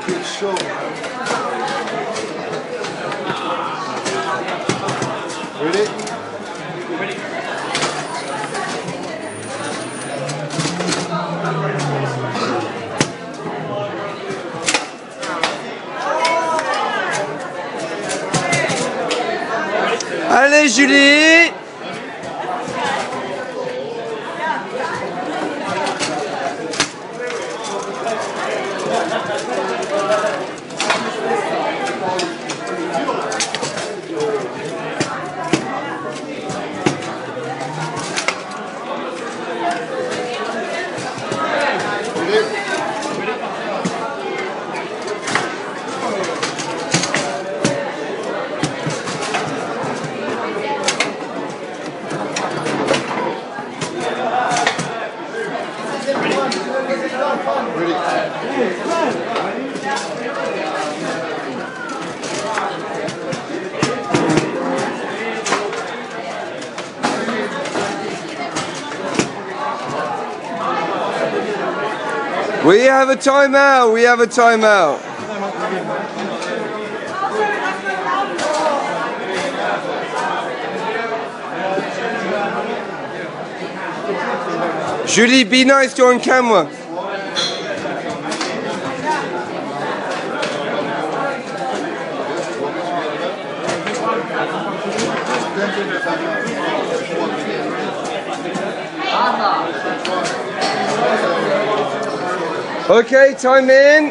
It's short, man. Ready? Ready. Allez Julie! We have a timeout, we have a timeout. Julie, be nice, you're on camera. Okay, time in.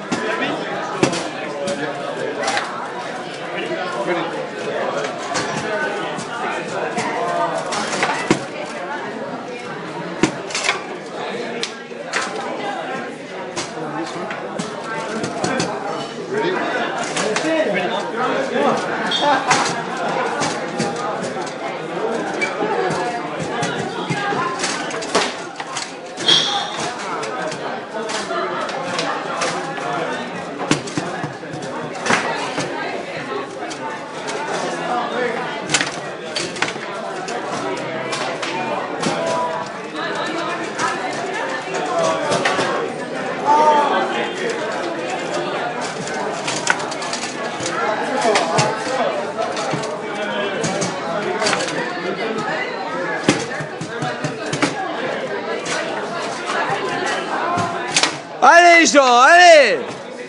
Allez Jean, allez!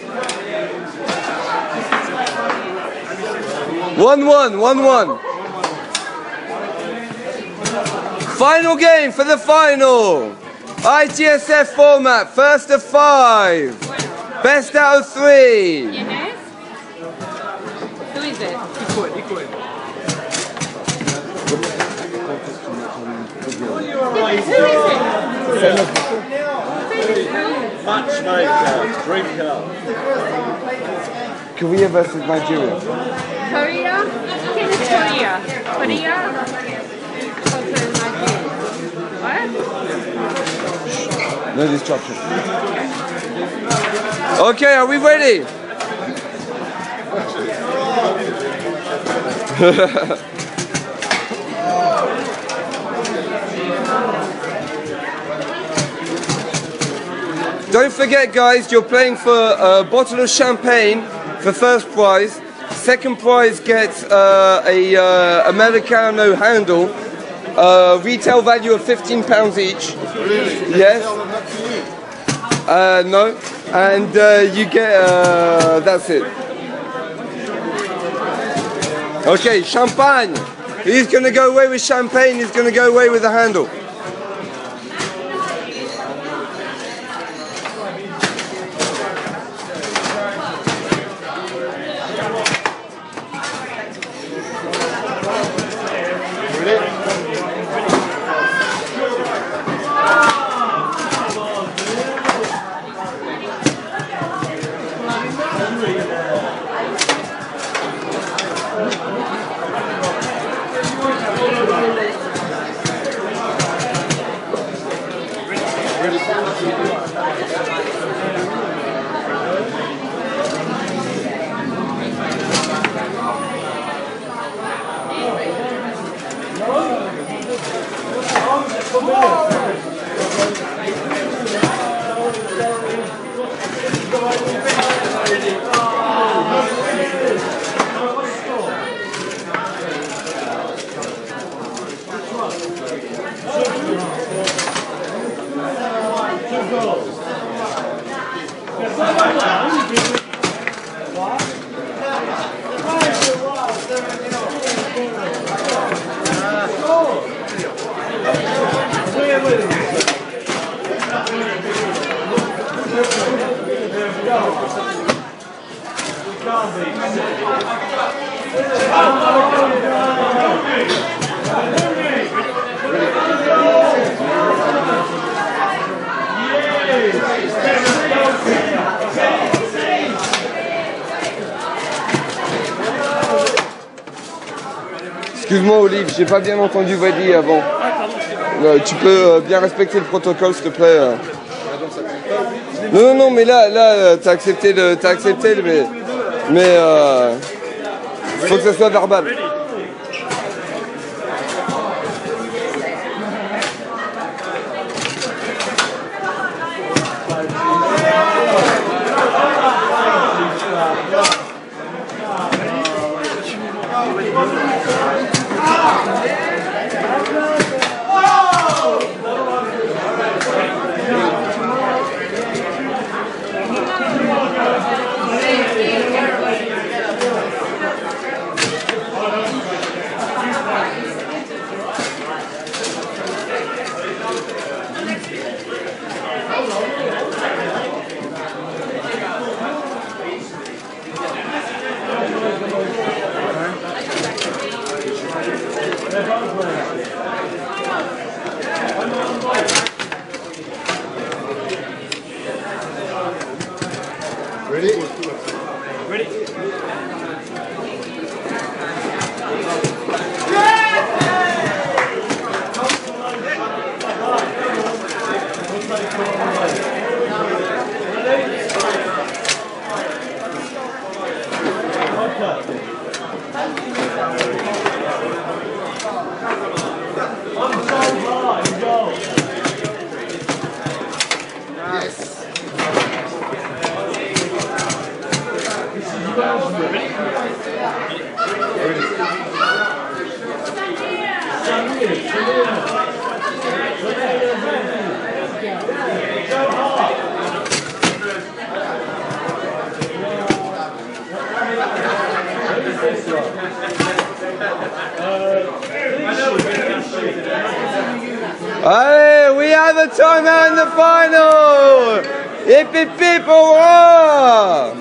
1-1, 1-1. Final game for the final. ITSF format, first of 5. Best out of 3. Yes. Who is it? Who is it? Matchmaker, drinker. Korea versus Nigeria. Korea? I think it's Korea. Korea? Versus Nigeria. What? No disruption. Okay, are we ready? Don't forget guys, you're playing for a bottle of champagne for first prize. Second prize gets a Americano handle, retail value of £15 each. Really? Yes. No. And you get, that's it. Okay, champagne. He's going to go away with champagne, he's going to go away with the handle. Come on. Excuse-moi Olive, j'ai pas bien entendu Wadi avant. Tu peux bien respecter le protocole s'il te plaît. Non, non, non, mais là, t'as accepté, mais faut que ça soit verbal. Allez, we have a timeout in the final. Hip hip hip, hurrah!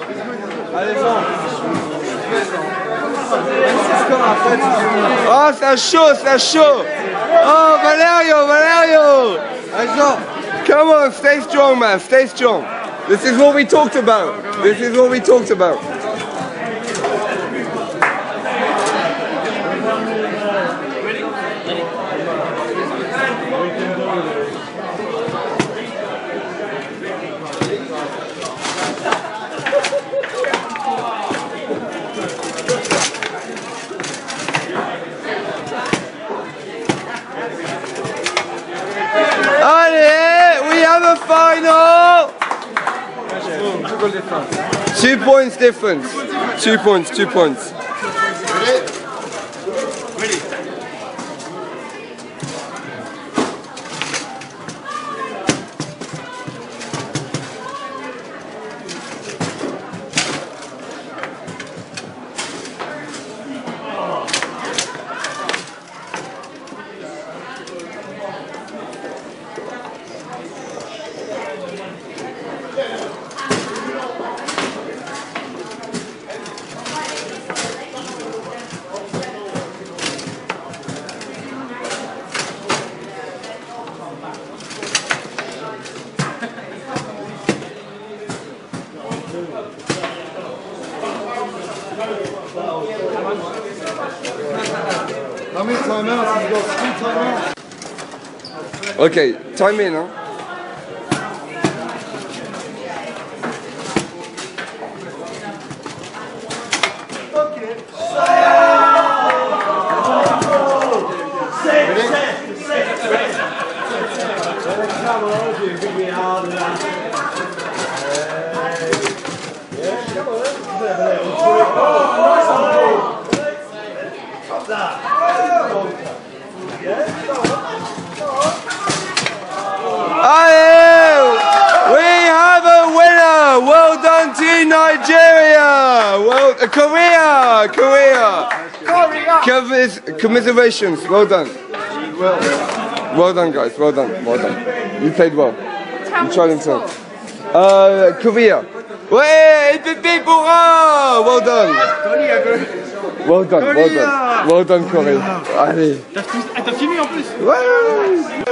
Oh, c'est chaud, c'est chaud. Oh, Valerio. Come on, stay strong, man, stay strong. This is what we talked about. Allez, we have a final. 2 points difference. 2 points. How many timeouts? You've got 3 timeouts. Okay, time in, huh? We have a winner! Well done to Nigeria! Well, Korea! Commiserations, well done. Well done, guys, well done. You played well. You tried himself. Korea. Ouais, hip hip hip, hurrah! well done. Well done, well done. Well done, Corinne. Allez. T'as filmé en plus. Ouais.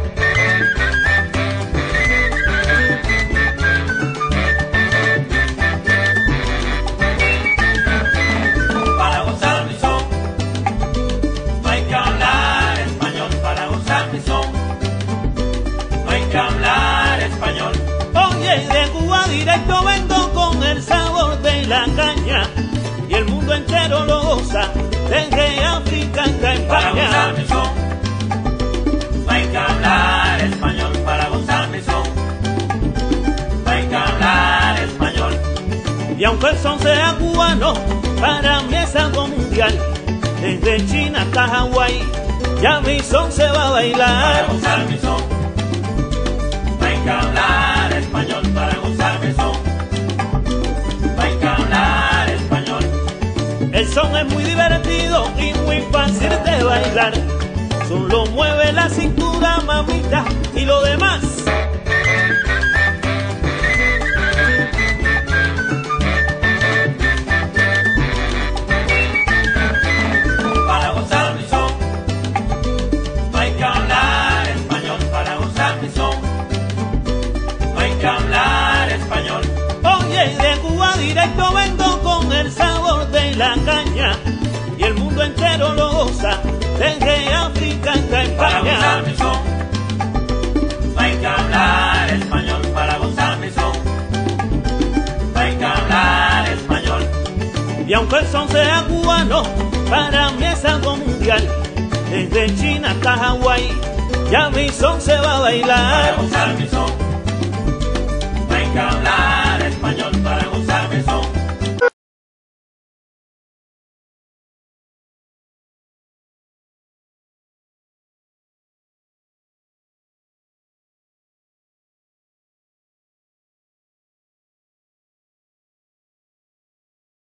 Para gozar mi son, no hay que hablar español. Para gozar mi son, no hay que hablar español. Oye, de Cuba directo vengo con el sabor de la caña y el mundo entero lo goza desde África hasta Para gozar España. mi son, no hay que hablar español. Para gozar mi son, no hay que hablar español. Y aunque el son sea cubano, para mí es algo mundial. Desde China hasta Hawái, ya mi son se va a Para bailar. gozar mi son, no hay que hablar español. Para gozar mi son, no hay que hablar español. El son es muy divertido y muy fácil de bailar. Solo mueve la cintura, mamita, y lo demás. Para gozar mi son, no hay que hablar español. Para gozar mi son, no hay que hablar español. Oye, de Cuba directo vengo con el sabor de la caña y el mundo entero lo goza desde África hasta Para gozar España. mi son, no hay que hablar español. Para gozar mi son, no hay que hablar español. Y aunque el son sea cubano, para mí es algo mundial. Desde China hasta Hawái, ya mi son se va a Para bailar. gozar mi son, no hay que hablar